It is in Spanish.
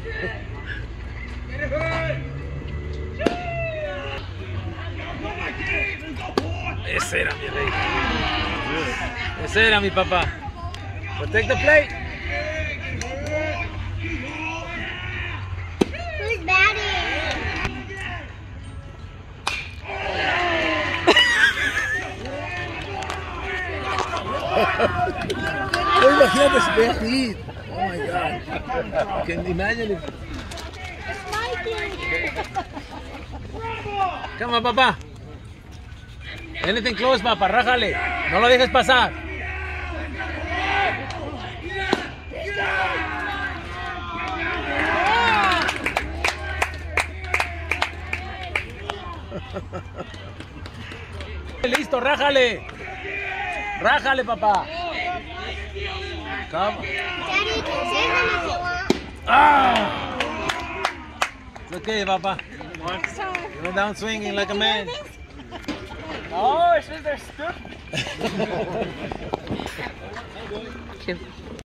Ese era mi rey. Ese era mi papá. Protect the plate. Who's batting? Imagínate si pega hit. Oh my God. Can you imagine if... Come on, papá. Anything close, papá, rájale. No lo dejes pasar. Listo, rájale. Rájale, papá. Come. Daddy, you can save them if you want. Ah. It's okay, papá. Go down swinging like a man. Oh, it's just they're stupid.